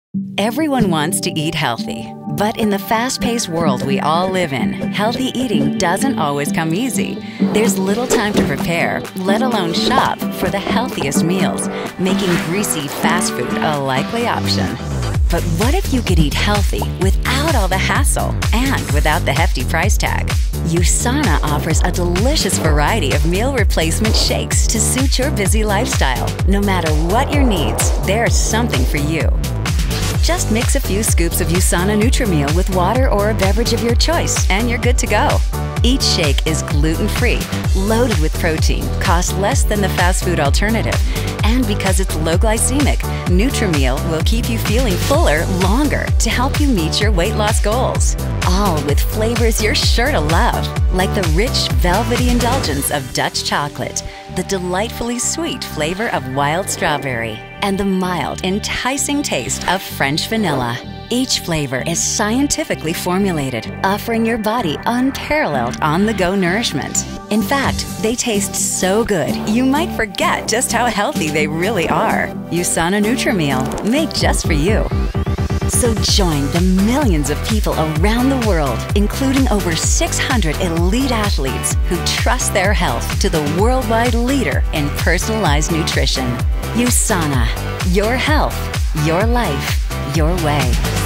Everyone wants to eat healthy, but in the fast-paced world we all live in, healthy eating doesn't always come easy. There's little time to prepare, let alone shop, for the healthiest meals, making greasy fast food a likely option. But what if you could eat healthy without all the hassle and without the hefty price tag? USANA offers a delicious variety of meal replacement shakes to suit your busy lifestyle. No matter what your needs, there's something for you. Just mix a few scoops of USANA Nutrimeal with water or a beverage of your choice, and you're good to go. Each shake is gluten-free, loaded with protein, costs less than the fast food alternative, and because it's low glycemic, Nutrimeal will keep you feeling fuller longer to help you meet your weight loss goals. All with flavors you're sure to love, like the rich, velvety indulgence of Dutch chocolate, the delightfully sweet flavor of wild strawberry, and the mild, enticing taste of French vanilla. Each flavor is scientifically formulated, offering your body unparalleled on-the-go nourishment. In fact, they taste so good, you might forget just how healthy they really are. USANA Nutrimeal, made just for you. So join the millions of people around the world, including over 600 elite athletes who trust their health to the worldwide leader in personalized nutrition. USANA, your health, your life, your way.